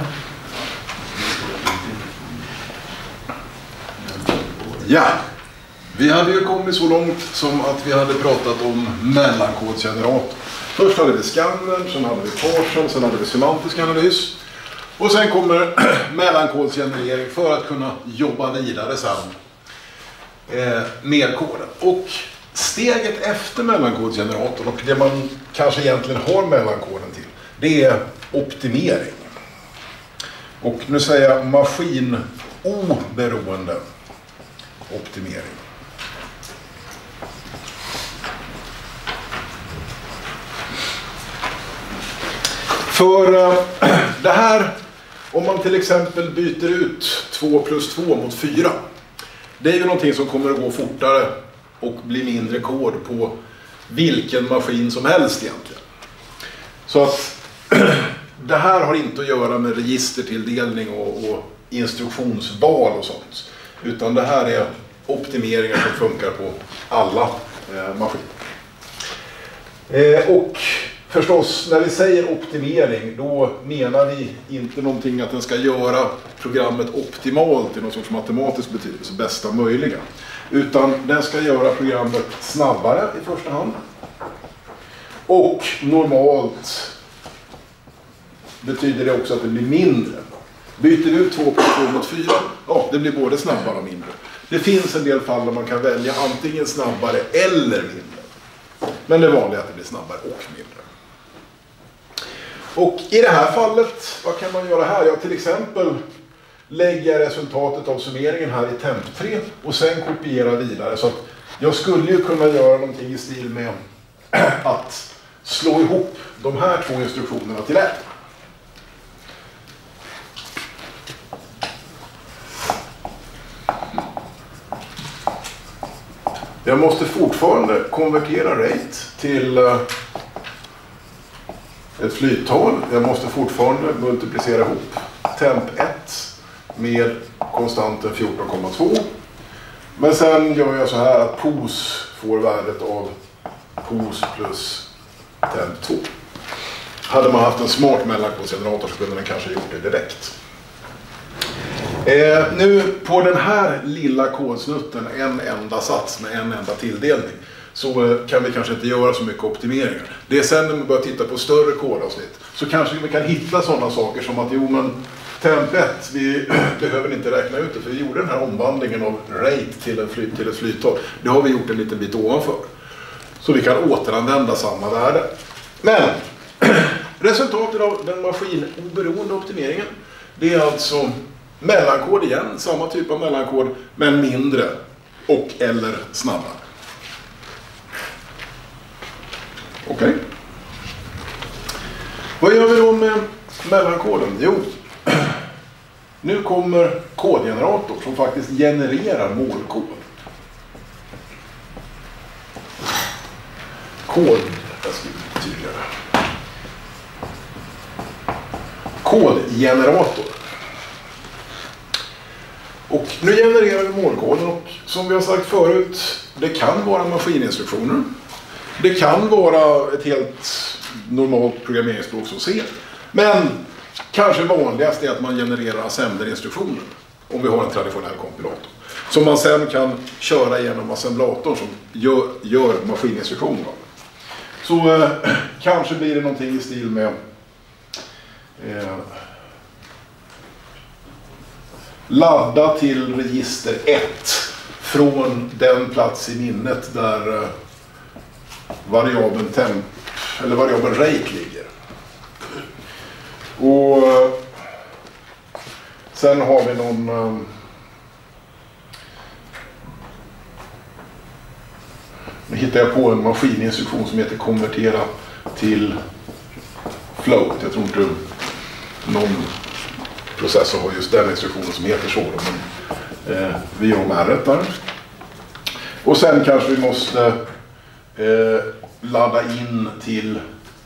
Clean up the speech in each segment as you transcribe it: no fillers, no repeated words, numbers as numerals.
Ja, vi hade ju kommit så långt som att vi hade pratat om mellankodsgenerator. Först hade vi skannern, sen hade vi parsen, sen hade vi semantisk analys. Och sen kommer mellankodsgenerering för att kunna jobba vidare sen med koden. Och steget efter mellankodsgeneratorn och det man kanske egentligen har mellankoden till, det är optimering. Och nu säger jag maskinoberoende optimering. För det här, om man till exempel byter ut 2 plus 2 mot 4, det är ju någonting som kommer att gå fortare och bli mindre kod på vilken maskin som helst egentligen. Så att det här har inte att göra med registertilldelning och instruktionsval och sånt. Utan det här är optimeringar som funkar på alla maskiner. Och förstås, när vi säger optimering, då menar vi inte någonting att den ska göra programmet optimalt i någon sorts matematisk betydelse, bästa möjliga. Utan den ska göra programmet snabbare i första hand. Och normalt betyder det också att det blir mindre. Byter du ut 2 plus 2 mot 4, ja, det blir både snabbare och mindre. Det finns en del fall där man kan välja antingen snabbare eller mindre. Men det vanliga är att det blir snabbare och mindre. Och i det här fallet, vad kan man göra här? Ja, till exempel lägger resultatet av summeringen här i temp3 och sen kopiera vidare. Så att jag skulle ju kunna göra någonting i stil med att slå ihop de här två instruktionerna till ett. Jag måste fortfarande konvertera rate till ett flyttal. Jag måste fortfarande multiplicera ihop temp1 med konstanten 14,2. Men sen gör jag så här att pos får värdet av pos plus temp2. Hade man haft en smart mellankodsgenerator så kunde den kanske gjort det direkt. Nu på den här lilla kodsnutten, en enda sats med en enda tilldelning, så kan vi kanske inte göra så mycket optimeringar. Det är sen när vi börjar titta på större kodavsnitt så kanske vi kan hitta sådana saker som att jo men temp1, vi behöver inte räkna ut det för vi gjorde den här omvandlingen av rate till ett flyttal. Det har vi gjort en liten bit ovanför. Så vi kan återanvända samma värde. Men resultatet av den maskinoberoende optimeringen, det är alltså mellankod igen, samma typ av mellankod, men mindre och eller snabbare. Okej. Vad gör vi då med mellankoden? Jo, nu kommer kodgenerator som faktiskt genererar målkod. Jag skriver tydligare. Kodgenerator. Och nu genererar vi målkoden och som vi har sagt förut, det kan vara maskininstruktioner. Det kan vara ett helt normalt programmeringsspråk som C. Men kanske vanligast är att man genererar assemblerinstruktioner om vi har en traditionell kompilator. Som man sen kan köra genom assemblatorn som gör maskininstruktioner. Så kanske blir det någonting i stil med ladda till register 1 från den plats i minnet där variabeln temp eller variabeln rate ligger. Och sen har vi någon nu hittar jag på en maskininstruktion som heter konvertera till float. Jag tror inte någon processor har just den instruktionen som heter så. Men vi gör med R där. Och sen kanske vi måste ladda in till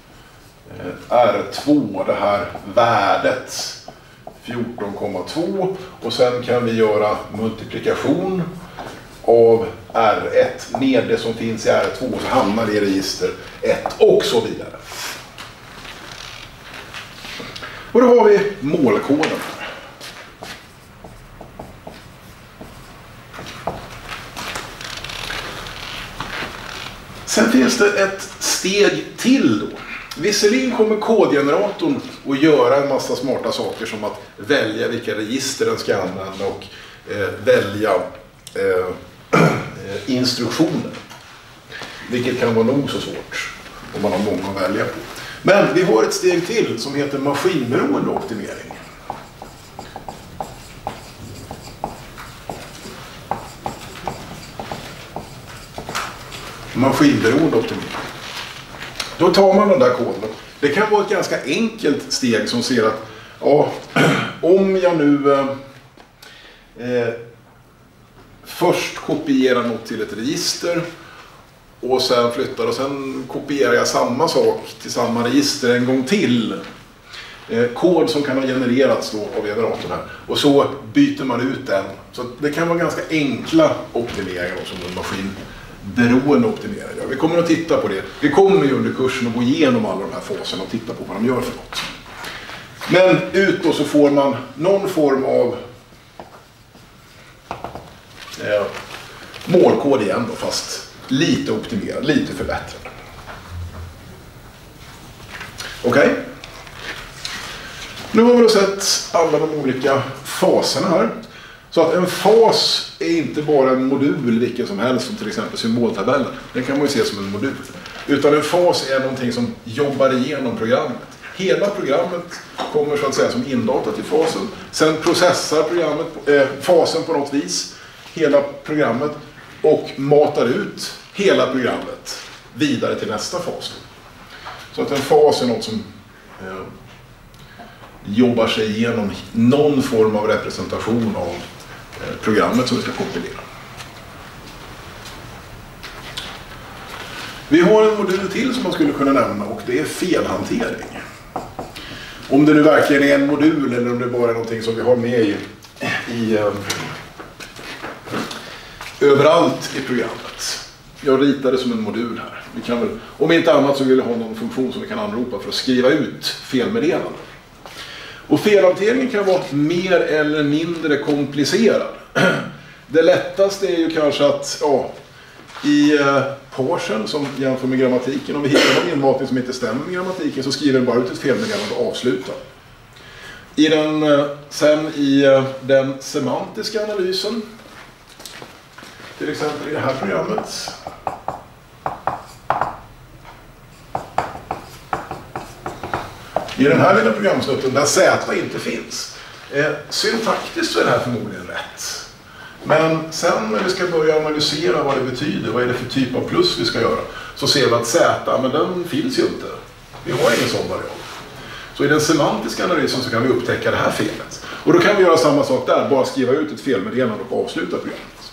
R2 det här värdet 14,2 och sen kan vi göra multiplikation av R1 med det som finns i R2 och så hamnar det i register 1 och så vidare. Och då har vi målkoden här. Sen finns det ett steg till då. Visserligen kommer kodgeneratorn att göra en massa smarta saker som att välja vilka register den ska använda och välja instruktioner. Vilket kan vara nog så svårt om man har många att välja på. Men vi har ett steg till som heter maskinberoende optimering. Maskinberoende optimering. Då tar man den där koden. Det kan vara ett ganska enkelt steg som ser att ja, om jag nu först kopierar något till ett register och sen flyttar och sen kopierar jag samma sak till samma register en gång till. Kod som kan ha genererats då av generatorn här. Och så byter man ut den. Så det kan vara ganska enkla optimeringar som en maskinberoende optimering. Vi kommer att titta på det. Vi kommer ju under kursen att gå igenom alla de här faserna och titta på vad de gör för något. Men ut då så får man någon form av målkod igen då, fast lite optimerad, lite förbättrad. Okej. Nu har vi då sett alla de olika faserna här. Så att en fas är inte bara en modul vilken som helst, som till exempel symboltabellen. Den kan man ju se som en modul. Utan en fas är någonting som jobbar igenom programmet. Hela programmet kommer så att säga som indatat i fasen. Sen processar programmet, fasen på något vis, hela programmet, och matar ut hela programmet vidare till nästa fas. Så att en fas är något som jobbar sig igenom någon form av representation av programmet som vi ska kompilera. Vi har en modul till som man skulle kunna nämna, och det är felhantering. Om det nu verkligen är en modul eller om det bara är någonting som vi har med överallt i programmet. Jag ritar det som en modul här. Vi kan väl, om inte annat så vill jag ha någon funktion som vi kan anropa för att skriva ut felmeddelanden. Och felhanteringen kan vara mer eller mindre komplicerad. Det lättaste är ju kanske att i parsen som jämför med grammatiken, om vi hittar någon inmatning som inte stämmer med grammatiken, så skriver den bara ut ett felmeddelande och avslutar. Sen i den semantiska analysen, till exempel i det här programmet, i den här lilla programsnutten där Z inte finns. Syntaktiskt så är det här förmodligen rätt. Men sen när vi ska börja analysera vad det betyder, vad är det för typ av plus vi ska göra, så ser vi att Z, men den finns ju inte. Vi har ingen sån variabel. Så i den semantiska analysen så kan vi upptäcka det här felet. Och då kan vi göra samma sak där, bara skriva ut ett felmeddelande och avsluta programmet.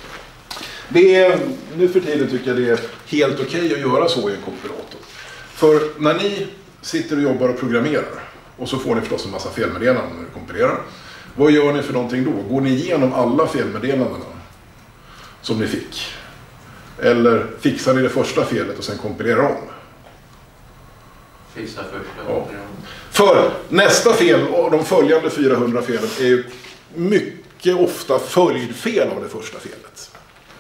Nu för tiden tycker jag det är helt okej att göra så i en kompilator. För när ni sitter och jobbar och programmerar, och så får ni förstås en massa felmeddelanden när ni kompilerar. Vad gör ni för någonting då? Går ni igenom alla felmeddelandena som ni fick? Eller fixar ni det första felet och sen kompilerar om? Fixa första. Ja. För nästa fel och de följande 400 felen är ju mycket ofta följdfel av det första felet.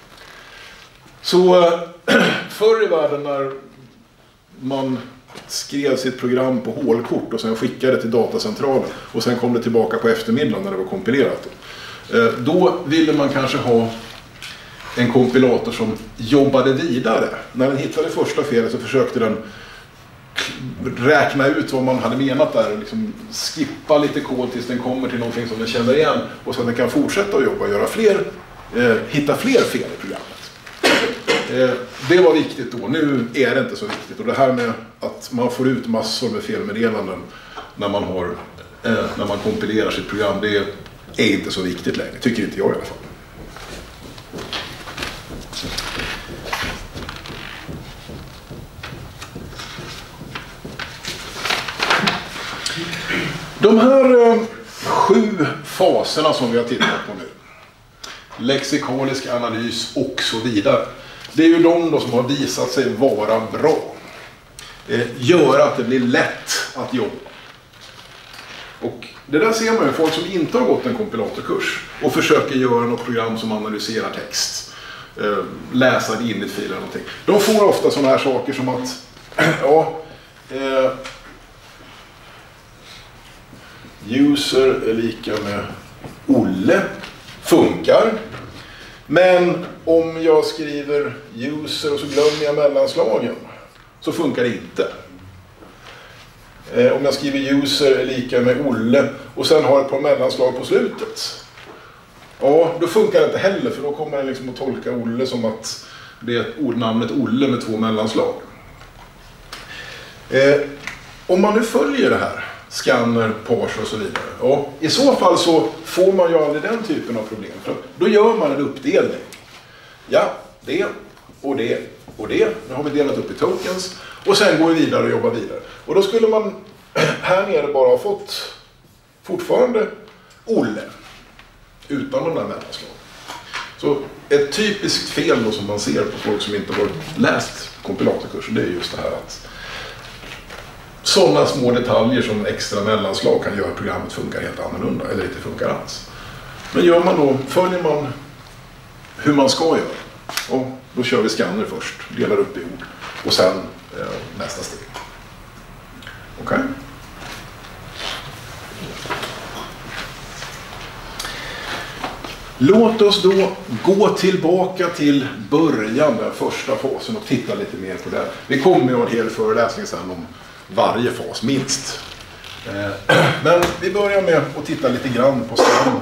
Så förr i världen när man skrev sitt program på hålkort och sen skickade det till datacentralen och sen kom det tillbaka på eftermiddagen när det var kompilerat. Då ville man kanske ha en kompilator som jobbade vidare. När den hittade första felet så försökte den räkna ut vad man hade menat där och liksom skippa lite kod tills den kommer till någonting som den känner igen, och så att den kan fortsätta att jobba och göra hitta fler fel i programmet. Det var viktigt då. Nu är det inte så viktigt. Och det här med att man får ut massor med felmeddelanden när man kompilerar sitt program, det är inte så viktigt längre. Tycker inte jag i alla fall. De här 7 faserna som vi har tittat på nu, lexikalisk analys och så vidare, det är ju de då som har visat sig vara bra. Gör att det blir lätt att jobba. Och det där ser man ju, folk som inte har gått en kompilatorkurs och försöker göra något program som analyserar text, läsa det in i filer eller någonting. De får ofta sådana här saker som att user är lika med Olle, funkar. Men om jag skriver user och så glömmer jag mellanslagen så funkar det inte. Om jag skriver user är lika med Olle och sen har ett par mellanslag på slutet. Ja, då funkar det inte heller, för då kommer den liksom att tolka Olle som att det är namnet Olle med 2 mellanslag. Om man nu följer det här, scanner, parser och så vidare. Ja, i så fall så får man ju aldrig den typen av problem. För då gör man en uppdelning. Ja, det och det och det. Nu har vi delat upp i tokens. Och sen går vi vidare och jobbar vidare. Och då skulle man här nere bara ha fått fortfarande Olle. Utan de där mellanslagen. Så ett typiskt fel då som man ser på folk som inte har läst kompilatorkurser, det är just det här att sådana små detaljer som extra mellanslag kan göra att programmet funkar helt annorlunda eller inte funkar alls. Men gör man då, följer man hur man ska göra, och då kör vi scanner först, delar upp i ord och sen nästa steg. Okej? Låt oss då gå tillbaka till början, den första fasen, och titta lite mer på det. Vi kommer ju ha en hel föreläsning sen om varje fas, minst. Men vi börjar med att titta lite grann på scanner.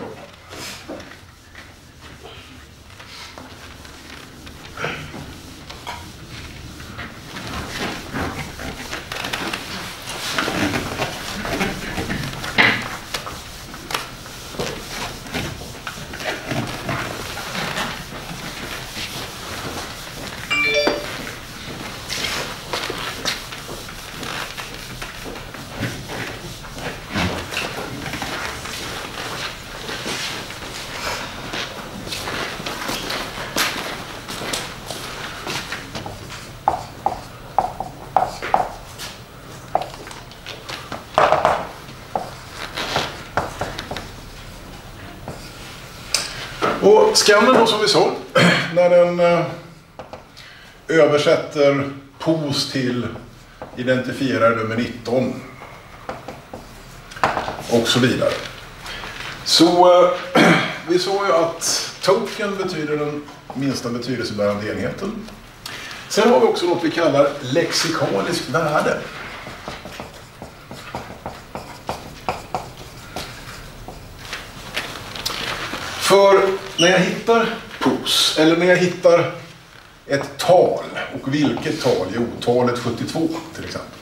Och scannern då, som vi sa, när den översätter POS till identifierare nummer 19 och så vidare. Så vi såg ju att token betyder den minsta betydelsebärande enheten. Sen har vi också något vi kallar lexikaliskt värde. För när jag hittar POS, eller när jag hittar ett tal, och vilket tal? Jo, talet 72 till exempel.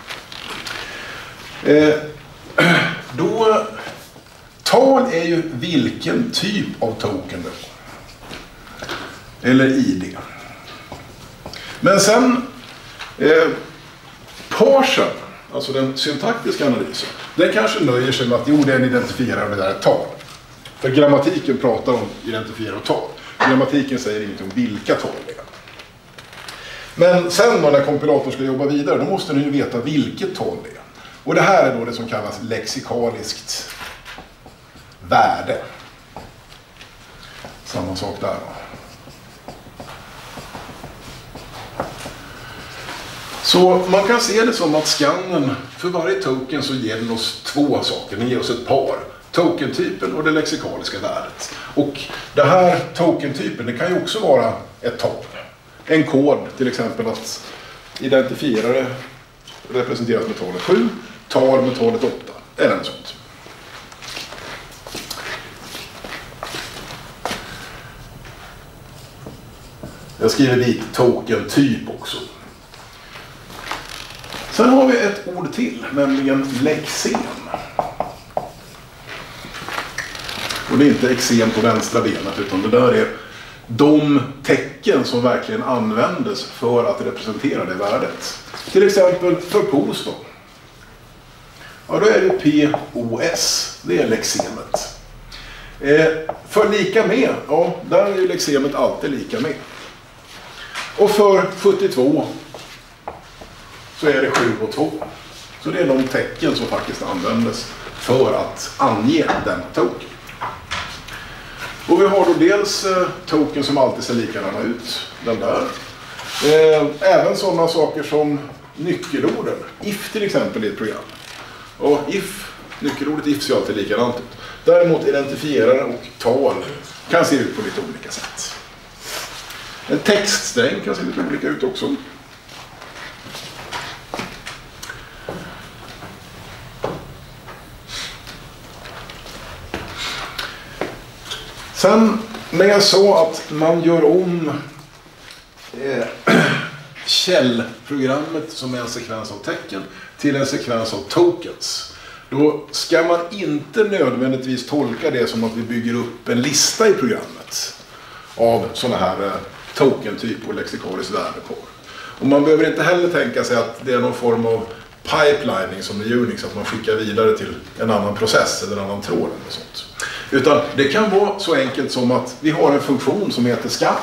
Då, tal är ju vilken typ av token det är. Eller ID. Men sen, parsen, alltså den syntaktiska analysen, den kanske nöjer sig med att jo, den identifierar det där ett tal. För grammatiken pratar om identifiera och tal. Grammatiken säger ingenting om vilka tal det är. Men sen när kompilatorn ska jobba vidare, då måste den ju veta vilket tal det är. Och det här är då det som kallas lexikaliskt värde. Samma sak där. Så man kan se det som att scannern, för varje token så ger den oss 2 saker. Den ger oss ett par. Tokentypen och det lexikaliska värdet. Och det här tokentypen, det kan ju också vara ett tal. En kod, till exempel att identifierare representeras med talet 7, tal med talet 8, eller något sånt. Jag skriver dit tokentyp också. Sen har vi ett ord till, nämligen lexem. Och det är inte exem på vänstra benet, utan det där är de tecken som verkligen användes för att representera det värdet. Till exempel för POS då. Ja, då är det POS, det är lexemet. För lika med, ja, där är ju lexemet alltid lika med. Och för 72 så är det 7 och 2. Så det är de tecken som faktiskt användes för att ange den token. Och vi har då dels token som alltid ser likadana ut, den där. Även sådana saker som nyckelorden, if till exempel i ett program. Och nyckelordet if ser alltid likadant ut. Däremot identifierare och tal kan se ut på lite olika sätt. En textsträng kan se lite olika ut också. Sen när jag sa att man gör om källprogrammet som är en sekvens av tecken till en sekvens av tokens, då ska man inte nödvändigtvis tolka det som att vi bygger upp en lista i programmet av sådana här token-typ och lexikaliskt värde på. Och man behöver inte heller tänka sig att det är någon form av pipelining som i Unix, att man skickar vidare till en annan process eller en annan tråd eller sånt. Utan det kan vara så enkelt som att vi har en funktion som heter scan,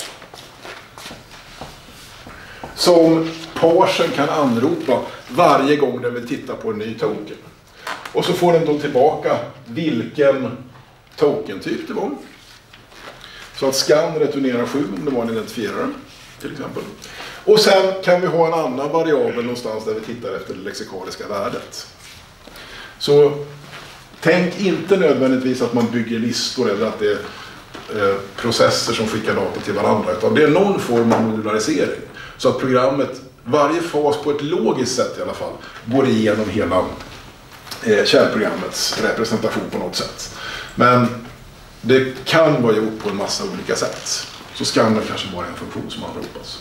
som parsen kan anropa varje gång den vill titta på en ny token. Och så får den då tillbaka vilken token-typ det var. Så att scan returnerar 7 om det var en identifierare till exempel. Och sen kan vi ha en annan variabel någonstans där vi tittar efter det lexikaliska värdet. Så tänk inte nödvändigtvis att man bygger listor eller att det är processer som skickar data till varandra, utan det är någon form av modularisering. Så att programmet, varje fas på ett logiskt sätt i alla fall, går igenom hela källprogrammets representation på något sätt. Men det kan vara gjort på en massa olika sätt. Så scanner kanske bara en funktion som anropas.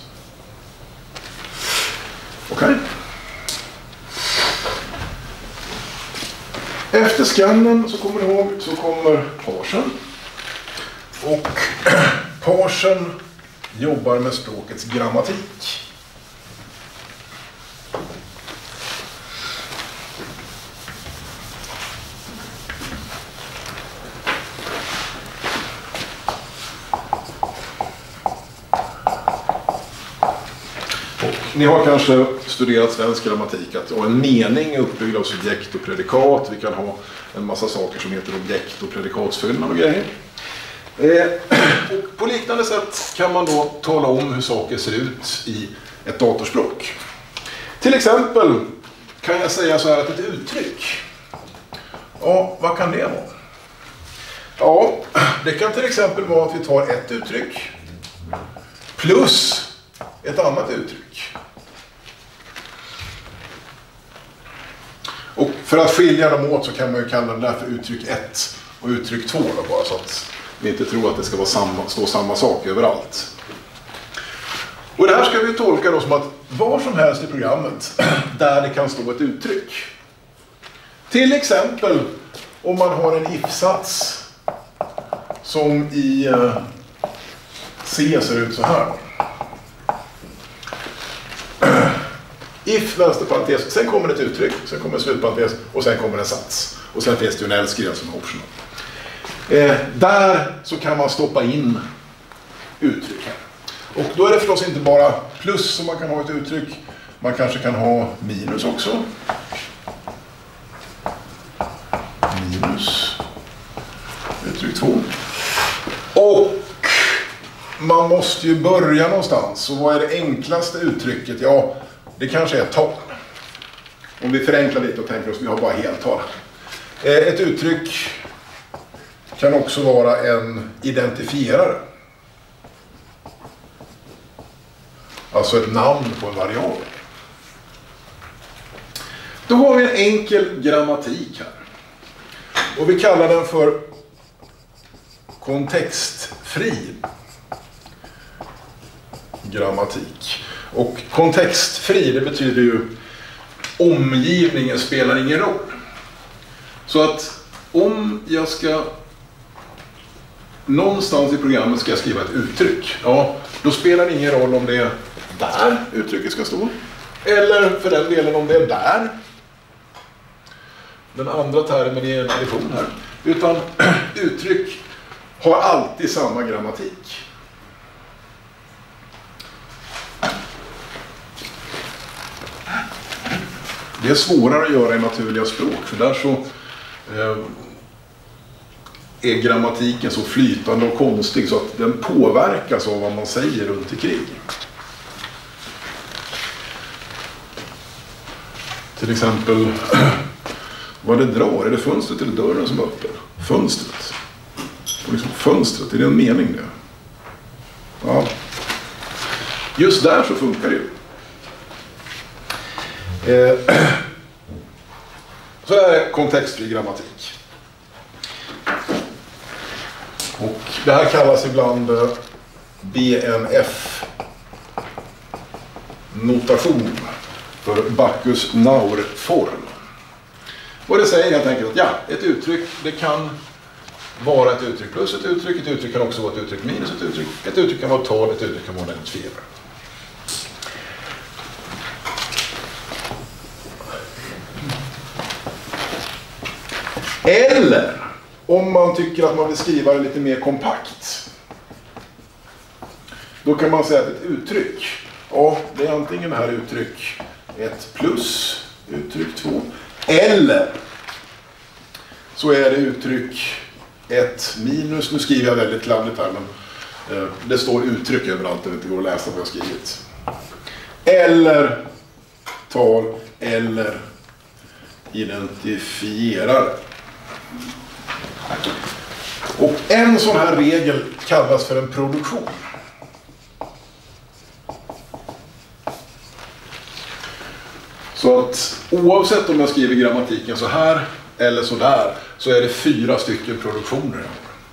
Okej. Efter skannen så kommer ni ihåg så kommer parsen. Och parsen jobbar med språkets grammatik. Ni har kanske studerat svensk grammatik att en mening är uppbyggd av subjekt och predikat. Vi kan ha en massa saker som heter objekt och predikatsfyllnad och grejer. Och på liknande sätt kan man då tala om hur saker ser ut i ett datorspråk. Till exempel kan jag säga så här att ett uttryck, ja, vad kan det vara? Ja, det kan till exempel vara att vi tar ett uttryck plus ett annat uttryck. Och för att skilja dem åt så kan man ju kalla det där för uttryck 1 och uttryck 2 då, bara så att vi inte tror att det ska vara stå samma sak överallt. Och det här ska vi tolka då som att var som helst i programmet där det kan stå ett uttryck. Till exempel om man har en if-sats som i C ser ut så här. If, vänsterparentes, sen kommer ett uttryck, sen kommer en slutparentes och sen kommer en sats. Och sen finns det ju en älskriven som är optional. Där så kan man stoppa in uttryck här. Och då är det förstås inte bara plus som man kan ha ett uttryck. Man kanske kan ha minus också. Minus. Uttryck 2. Och man måste ju börja någonstans. Och vad är det enklaste uttrycket? Ja, det kanske är tal. Om vi förenklar lite och tänker oss, vi har bara heltal. Ett uttryck kan också vara en identifierare. Alltså ett namn på en variabel. Då har vi en enkel grammatik här. Och vi kallar den för kontextfri grammatik. Och kontextfri, det betyder ju omgivningen spelar ingen roll. Så att om jag ska någonstans i programmet ska jag skriva ett uttryck, ja, då spelar det ingen roll om det är där uttrycket ska stå. Eller för den delen om det är där. Den andra termen är en addition här. Utan uttryck har alltid samma grammatik. Det är svårare att göra i naturliga språk, för där så är grammatiken så flytande och konstig så att den påverkas av vad man säger runt omkring. Till exempel, vad det drar, är det fönstret eller dörren som är öppen? Fönstret. Och liksom fönstret, är det en mening det? Ja. Just där så funkar det ju. Så det här är kontextfri grammatik. Och det här kallas ibland BNF-notation för Backus-Naur-form. Och det säger helt enkelt att ja, ett uttryck, det kan vara ett uttryck plus ett uttryck kan också vara ett uttryck minus ett uttryck kan vara tal, ett uttryck kan vara identifierad. Eller om man tycker att man vill skriva det lite mer kompakt, då kan man säga att ett uttryck, ja, det är antingen det här uttryck 1 plus uttryck 2, eller så är det uttryck 1 minus, nu skriver jag väldigt kladdigt här, men det står uttryck överallt, det inte går att läsa vad jag har skrivit. Eller tal, eller identifierare. Och en sån här regel kallas för en produktion. Så att oavsett om jag skriver grammatiken så här eller så där, så är det 4 stycken produktioner.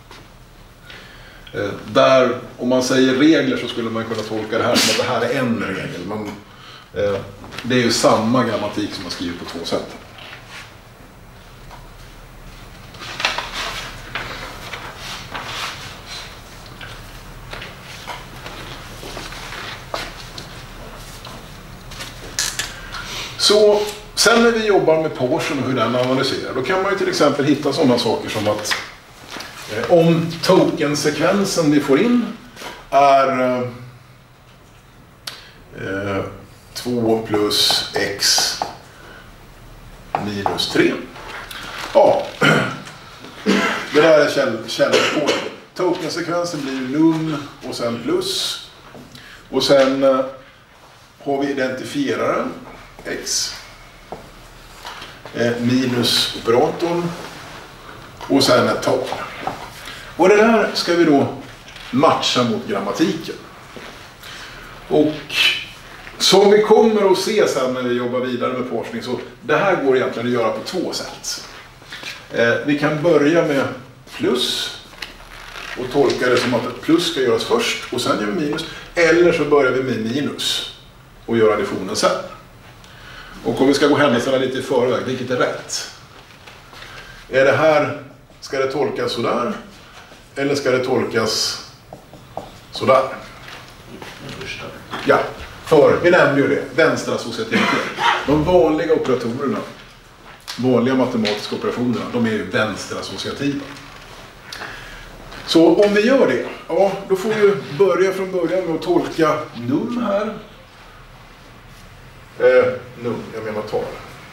Där, om man säger regler, så skulle man kunna tolka det här som att det här är en regel. Men det är ju samma grammatik som man skriver på 2 sätt. Så sen när vi jobbar med Portion och hur den analyserar, då kan man ju till exempel hitta sådana saker som att om tokensekvensen vi får in är 2 plus x minus 3. Ja, det där är källkoden. Tokensekvensen blir num och sen plus. Och sen har vi identifieraren x minus operatorn och sen ett tal. Och det där ska vi då matcha mot grammatiken. Och som vi kommer att se sen när vi jobbar vidare med forskning, så det här går egentligen att göra på 2 sätt. Vi kan börja med plus och tolka det som att ett plus ska göras först och sen gör vi minus. Eller så börjar vi med minus och gör additionen sen. Och om vi ska gå händelserna lite i förväg, vilket är rätt? Är det här, ska det tolkas sådär? Eller ska det tolkas sådär? Ja, för vi nämnde ju det, vänsterassociativitet. De vanliga operatorerna, vanliga matematiska operationerna, de är ju vänsterassociativa. Så om vi gör det, ja, då får vi börja från början med att tolka num här. Num, jag menar tal.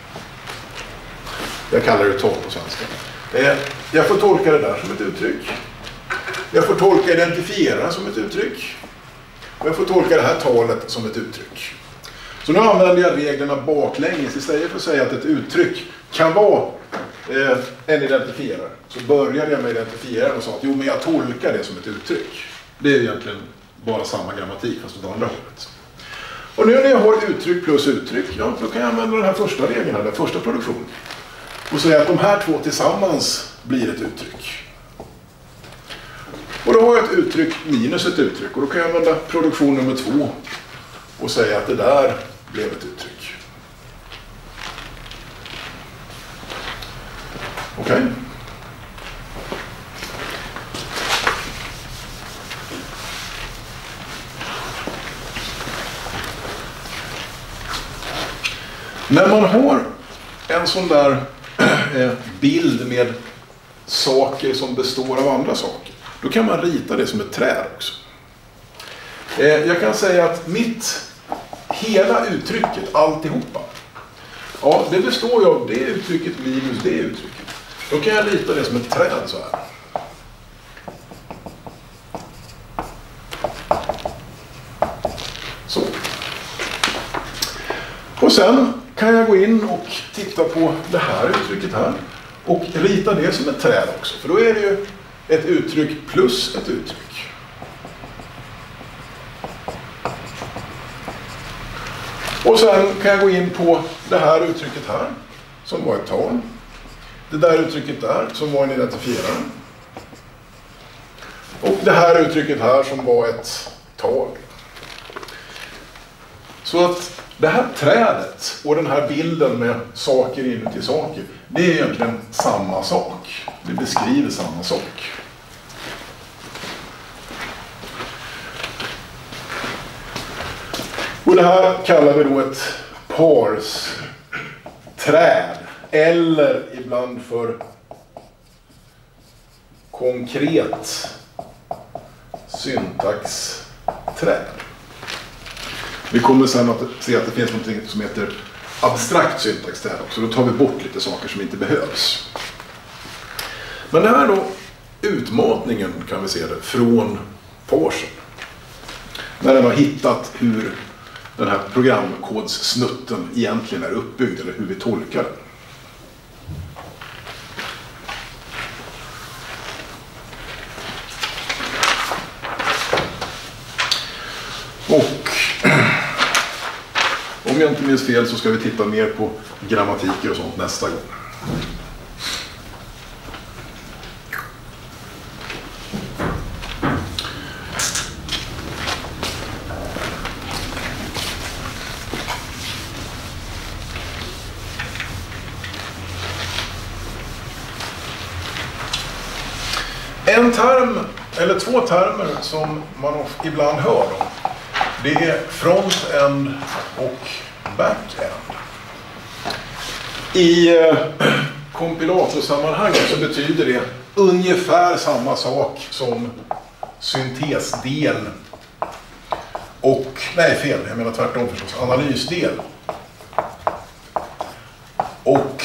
Jag kallar det tal på svenska. Jag får tolka det där som ett uttryck. Jag får tolka identifiera som ett uttryck. Och jag får tolka det här talet som ett uttryck. Så nu använder jag reglerna baklänges. Istället för att säga att ett uttryck kan vara en identifierare, så började jag med identifieraren och sa att jo, men jag tolkar det som ett uttryck. Det är egentligen bara samma grammatik fast åt andra hållet. Och nu när jag har uttryck plus uttryck, ja, då kan jag använda den här första regeln här, den första produktionen. Och säga att de här 2 tillsammans blir ett uttryck. Och då har jag ett uttryck minus ett uttryck. Och då kan jag använda produktion nummer 2 och säga att det där blev ett uttryck. Okej? När man har en sån där bild med saker som består av andra saker, då kan man rita det som ett träd också. Jag kan säga att hela uttrycket, alltihopa, ja, det består ju av det uttrycket minus det uttrycket. Då kan jag rita det som ett träd så här. Så. Och sen kan jag gå in och titta på det här uttrycket här och rita det som ett träd också. För då är det ju ett uttryck plus ett uttryck. Och sen kan jag gå in på det här uttrycket här som var ett tal. Det där uttrycket där som var en identifierare. Och det här uttrycket här som var ett tal. Så att det här trädet och den här bilden med saker inuti saker, det är egentligen samma sak. Det beskriver samma sak. Och det här kallar vi då ett parsträd. Eller ibland för konkret syntaxträd. Vi kommer sen att se att det finns något som heter abstrakt syntaxträd också. Då tar vi bort lite saker som inte behövs. Men det här är då utmatningen, kan vi se det, från parsen. När den har hittat hur den här programkodssnutten egentligen är uppbyggd eller hur vi tolkar den. Och om jag inte minns fel så ska vi titta mer på grammatiker och sånt nästa gång. En term, eller två termer som man ibland hör om, det är front-end och back-end. I kompilatorsammanhanget så betyder det ungefär samma sak som syntesdel och, nej fel, jag menar tvärtom förstås, analysdel och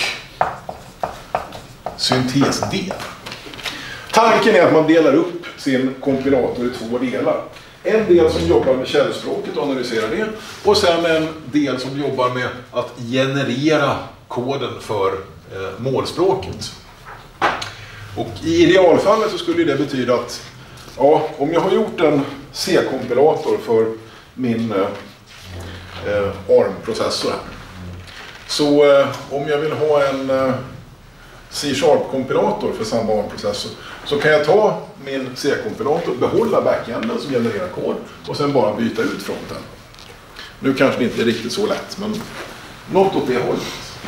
syntesdel. Tanken är att man delar upp sin kompilator i två delar. En del som jobbar med källspråket och analyserar det. Och sen en del som jobbar med att generera koden för målspråket. Och i idealfallet så skulle det betyda att ja, om jag har gjort en C-kompilator för min ARM-processor här. Så om jag vill ha en C-sharp-kompilator för samma ARM-processor så kan jag ta min C-kompilator, behålla backenden som genererar kod och sen bara byta ut fronten. Nu kanske det inte är riktigt så lätt, men något åt det hållet.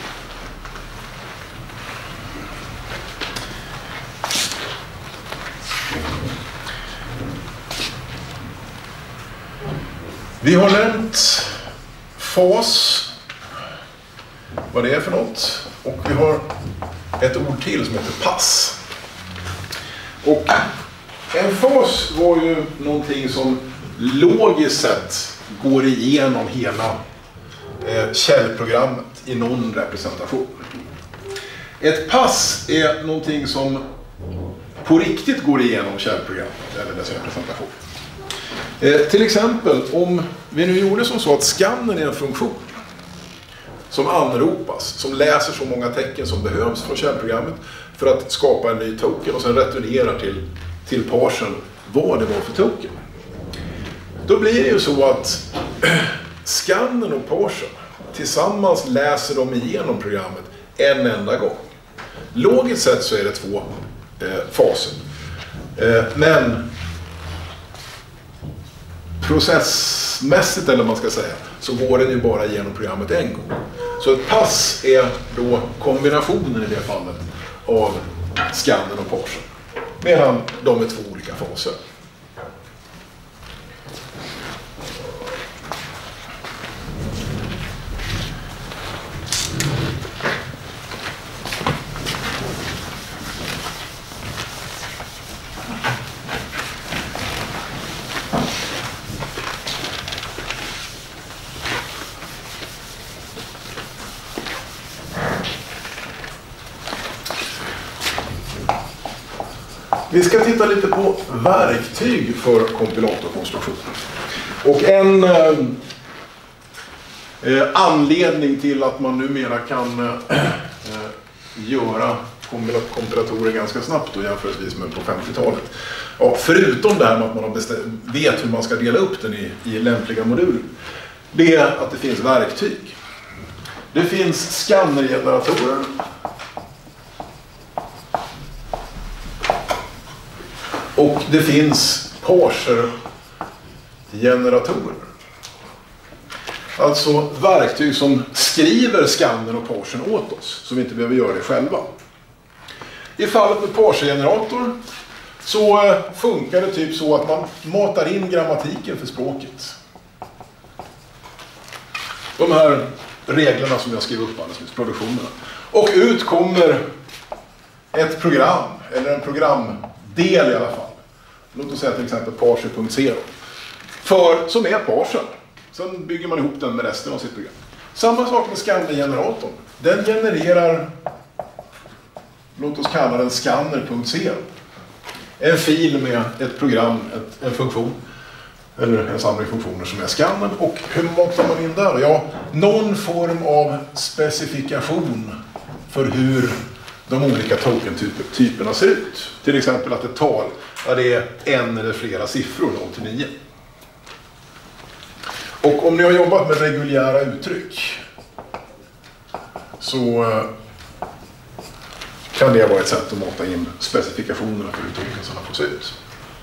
Vi har nämnt fas, vad det är för något, och vi har ett ord till som heter pass. Och en fas var ju någonting som logiskt sett går igenom hela källprogrammet i någon representation. Ett pass är någonting som på riktigt går igenom källprogrammet eller dess representation. Till exempel om vi nu gjorde som så att skannen är en funktion som anropas, som läser så många tecken som behövs från källprogrammet för att skapa en ny token och sen returnerar till parsen vad det var för token. Då blir det ju så att skannen och parsen tillsammans läser de igenom programmet en enda gång. Logiskt sett så är det två faser. Men processmässigt, eller man ska säga, så går den ju bara igenom programmet en gång. Så ett pass är då kombinationen i det fallet av skannen och parsen. Medan de är två olika faser. Vi ska titta lite på verktyg för kompilatorkonstruktion. Och en anledning till att man numera kan göra kompilatorer ganska snabbt då, jämförelsevis med på 50-talet. Ja, förutom det här med att man vet hur man ska dela upp den i lämpliga moduler. Det är att det finns verktyg. Det finns skannergeneratorer. Och det finns parsergeneratorer. Alltså verktyg som skriver skannern och parsen åt oss, så vi inte behöver göra det själva. I fallet med parsergenerator så funkar det typ så att man matar in grammatiken för språket. De här reglerna som jag skrev upp alldeles nyss, produktionerna. Och ut kommer ett program, eller en programdel i alla fall. Låt oss säga till exempel parser.0, som är parsen. Sen bygger man ihop den med resten av sitt program. Samma sak med skannergeneratorn. Den genererar, låt oss kalla den skanner.0. En fil med ett program, en funktion. Eller en samling funktioner som är skannern. Och hur matar man in där? Ja, någon form av specifikation för hur de olika token-typerna ser ut. Till exempel att ett tal, det är en eller flera siffror, 0-9. Och om ni har jobbat med reguljära uttryck så kan det vara ett sätt att mata in specifikationerna för hur tokensarna får se ut.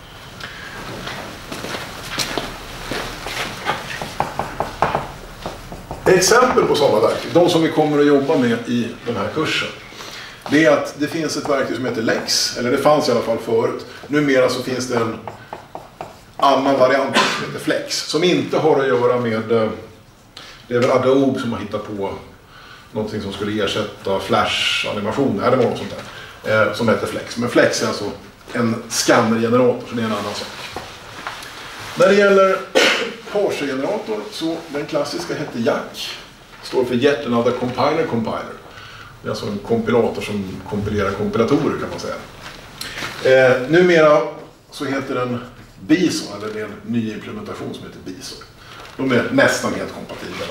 Exempel på sådana verktyg, de som vi kommer att jobba med i den här kursen, det är att det finns ett verktyg som heter Lex, eller det fanns i alla fall förut. Numera så finns det en annan variant som heter Flex, som inte har att göra med, det är väl Adobe som har hittat på någonting som skulle ersätta Flash-animation, det var något sånt där, som heter Flex. Men Flex är alltså en skannergenerator, så det är en annan sak. När det gäller parsergenerator, så den klassiska hette Jack, står för Yet Another Compiler Compiler. Det är alltså en kompilator som kompilerar kompilatorer, kan man säga. Numera så heter den Bison, eller det är en ny implementation som heter Bison. De är nästan helt kompatibla.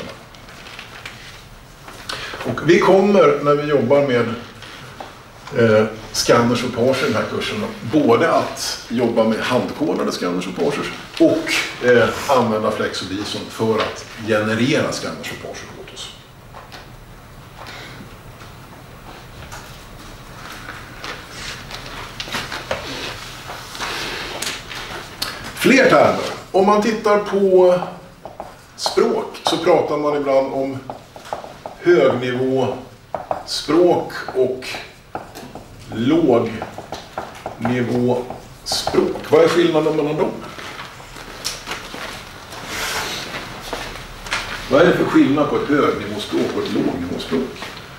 Och vi kommer, när vi jobbar med scanners och parsers i den här kursen, både att jobba med handkodade scanners och parsers och använda Flex och Bison för att generera scanners och parsers åt oss. Fler termer. Om man tittar på språk så pratar man ibland om högnivåspråk och lågnivåspråk. Vad är skillnaden mellan dem? Vad är det för skillnad på ett högnivåspråk och ett lågnivåspråk?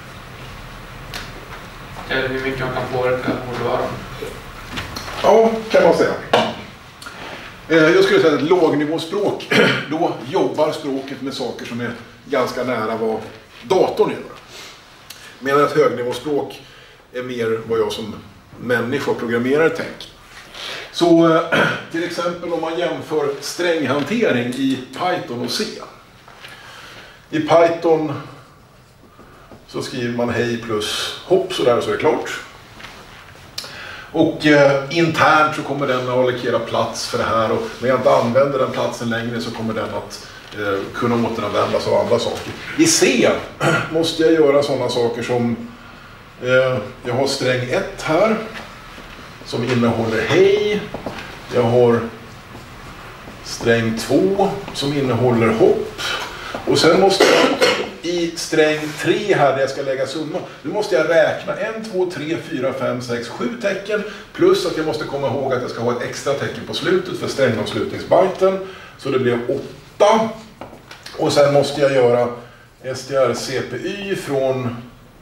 Eller hur mycket man kan påverka ordvaran? Ja, kan man säga. Jag skulle säga att ett lågnivåspråk, då jobbar språket med saker som är ganska nära vad datorn gör. Medan ett högnivåspråk är mer vad jag som människa och programmerare tänker. Så till exempel om man jämför stränghantering i Python och C. I Python så skriver man hej plus hopp, så där så är det klart. Och internt så kommer den att allokera plats för det här, och när jag inte använder den platsen längre så kommer den att kunna återanvändas av andra saker. I C måste jag göra sådana saker som jag har sträng 1 här som innehåller hej. Jag har sträng 2 som innehåller hopp. Och sen måste jag i sträng 3 här där jag ska lägga summa, nu måste jag räkna 1, 2, 3, 4, 5, 6, 7 tecken, plus att jag måste komma ihåg att jag ska ha ett extra tecken på slutet för strängavslutningsbyten, så det blir 8. Och sen måste jag göra strcpy från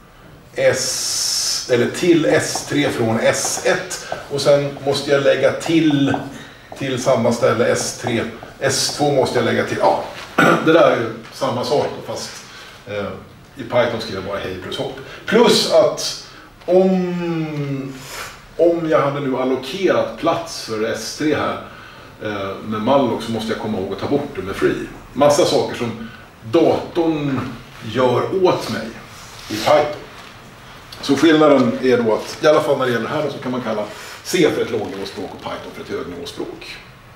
till S3 från S1, och sen måste jag lägga till samma ställe S3. S2 måste jag lägga till. Ja, det där är ju samma sak, fast i Python skriver jag bara hej plus hopp. Plus att om jag hade nu allokerat plats för S3 här med malloc, så måste jag komma ihåg att ta bort det med free. Massa saker som datorn gör åt mig i Python. Så skillnaden är då att, i alla fall när det gäller här, så kan man kalla C för ett lågnivåspråk och Python för ett högnivåspråk.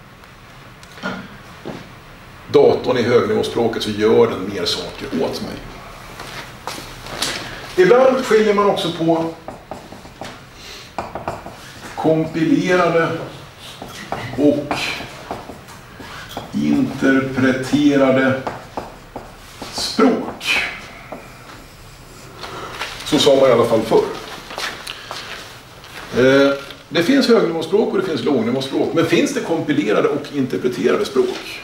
Datorn i högnivåspråket så gör den mer saker åt mig. Ibland skiljer man också på kompilerade och interpreterade språk. Så sa man i alla fall förr. Det finns högnivåspråk och det finns lågnivåspråk. Men finns det kompilerade och interpreterade språk?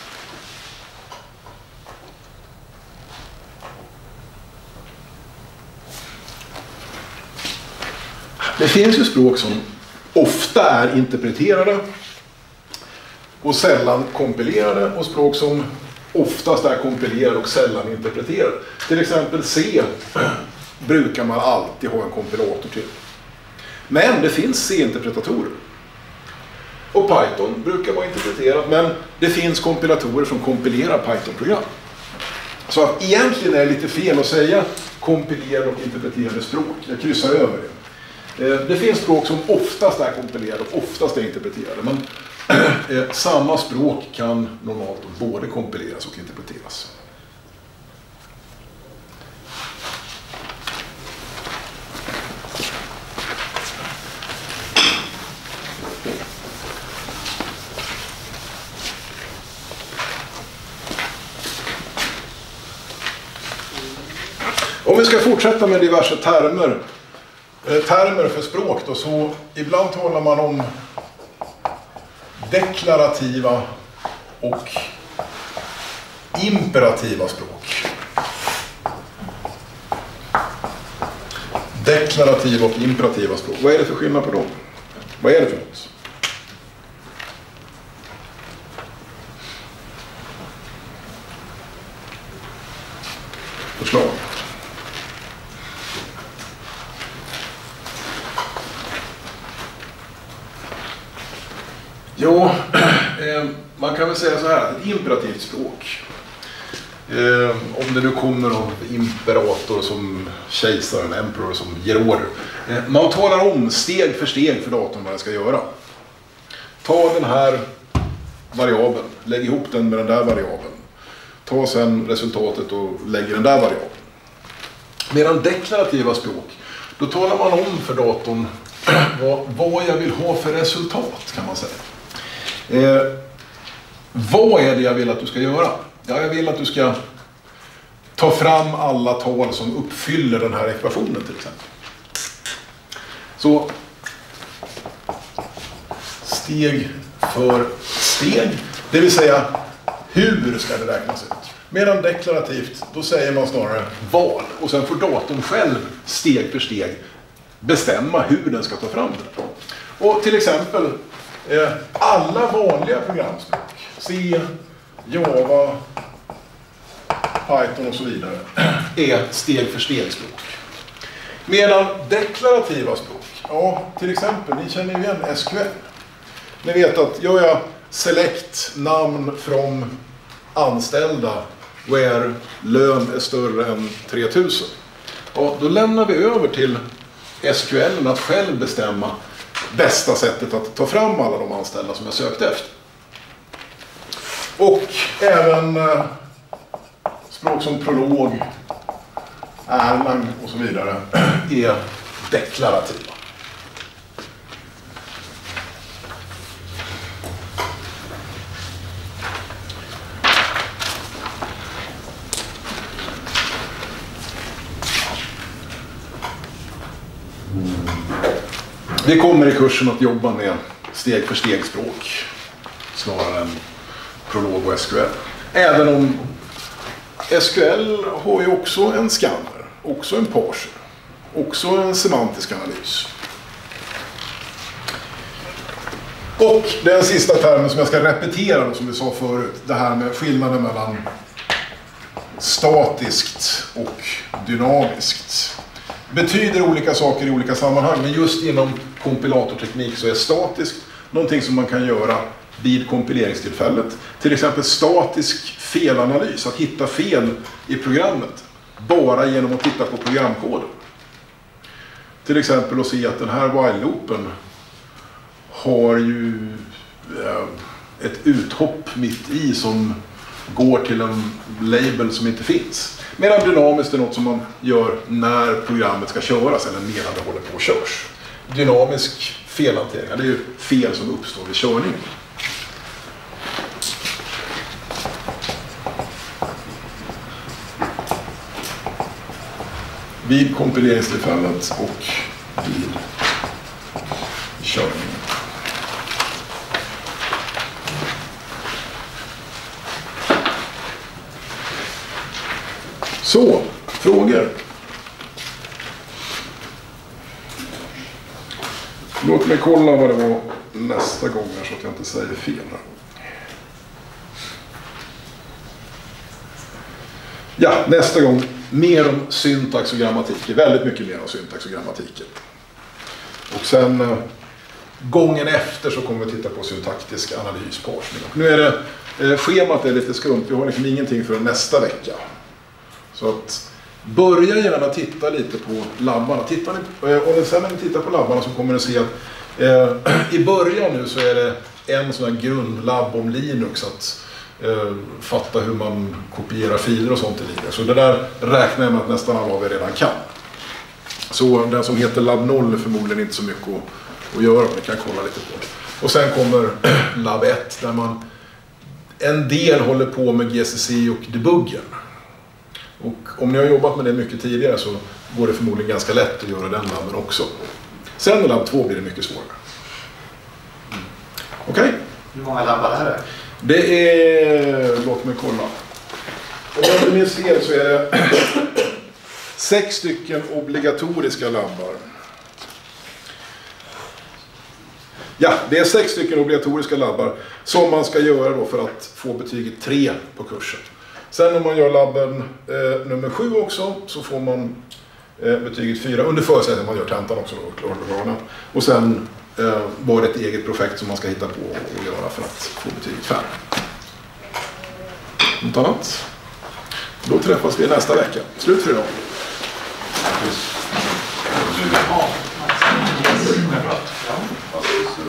Det finns ju språk som ofta är interpreterade och sällan kompilerade, och språk som oftast är kompilerade och sällan interpreterade. Till exempel C brukar man alltid ha en kompilator till. Men det finns C-interpretatorer. Och Python brukar vara interpreterat, men det finns kompilatorer som kompilerar Python-program. Så att egentligen är det lite fel att säga kompilerade och interpreterade språk. Jag kryssar över det. Det finns språk som oftast är kompilerade och oftast är interpreterade, men samma språk kan normalt både kompileras och interpreteras. Om vi ska fortsätta med diverse termer för språk då, så ibland talar man om deklarativa och imperativa språk. Deklarativa och imperativa språk. Vad är det för skillnad på dem? Vad är det för något? Förslag. Ja, man kan väl säga så här att ett imperativt språk, om det nu kommer av imperator som kejsaren, emperor som ger order, man talar om steg för steg för datorn vad den ska göra. Ta den här variabeln, lägg ihop den med den där variabeln. Ta sen resultatet och lägg den där variabeln. Medan deklarativa språk, då talar man om för datorn vad jag vill ha för resultat, kan man säga. Vad är det jag vill att du ska göra? Ja, jag vill att du ska ta fram alla tal som uppfyller den här ekvationen till exempel. Så steg för steg, det vill säga hur ska det räknas ut? Medan deklarativt, då säger man snarare val, och sen får datorn själv steg för steg bestämma hur den ska ta fram det. Och till exempel alla vanliga programspråk, C, Java, Python och så vidare, är steg för steg språk. Medan deklarativa språk, ja, till exempel, ni känner ju igen SQL. Ni vet att gör jag select namn från anställda where lön är större än 3000, ja, då lämnar vi över till SQL att själv bestämma bästa sättet att ta fram alla de anställda som jag sökte efter. Och även språk som Prolog, Erlang och så vidare är deklarativa. Vi kommer i kursen att jobba med steg för steg språk snarare än Prolog och SQL. Även om SQL har ju också en scanner, också en parser, också en semantisk analys. Och den sista termen som jag ska repetera, som vi sa förut, det här med skillnaden mellan statiskt och dynamiskt. betyder olika saker i olika sammanhang, men just inom kompilatorteknik så är statiskt någonting som man kan göra vid kompileringstillfället. Till exempel statisk felanalys, att hitta fel i programmet bara genom att titta på programkoden. Till exempel att se att den här while-loopen har ju ett uthopp mitt i som går till en label som inte finns. Medan dynamiskt är något som man gör när programmet ska köras eller medan det håller på att körs. Dynamisk felhantering, det är ju fel som uppstår vid körningen. Vid kompileringstillfället och vid körningen. Så, frågor? Låt mig kolla vad det var nästa gång här så att jag inte säger fel. Ja, nästa gång mer om syntax och grammatik. Väldigt mycket mer om syntax och grammatik. Och sen gången efter så kommer vi titta på syntaktisk analys, parsning. Nu är det, schemat är lite skumt, vi har liksom ingenting för nästa vecka. Så att börja gärna titta lite på labbarna. Och sen när ni tittar på labbarna så kommer ni se att i början nu så är det en sån här grundlabb om Linux att fatta hur man kopierar filer och sånt i Linux. Så det där räknar jag med att nästan alla av er redan kan. Så den som heter Lab 0 är förmodligen inte så mycket att göra, men ni kan kolla lite på det. Och sen kommer Lab 1 där man en del håller på med GCC och debuggen. Och om ni har jobbat med det mycket tidigare så går det förmodligen ganska lätt att göra den labben också. Sen i Lab 2 blir det mycket svårare. Okej? Hur många labbar är det? Det är, låt mig kolla. Om jag inte minns fel så är det 6 stycken obligatoriska labbar. Ja, det är 6 stycken obligatoriska labbar som man ska göra då för att få betyget 3 på kursen. Sen om man gör labben nummer 7 också så får man betyget 4 under förutsättning att man gör tentan också då, och sen var det ett eget projekt som man ska hitta på och göra för att få betyget 5. Något annat? Då träffas vi nästa vecka. Slut för idag. Ja.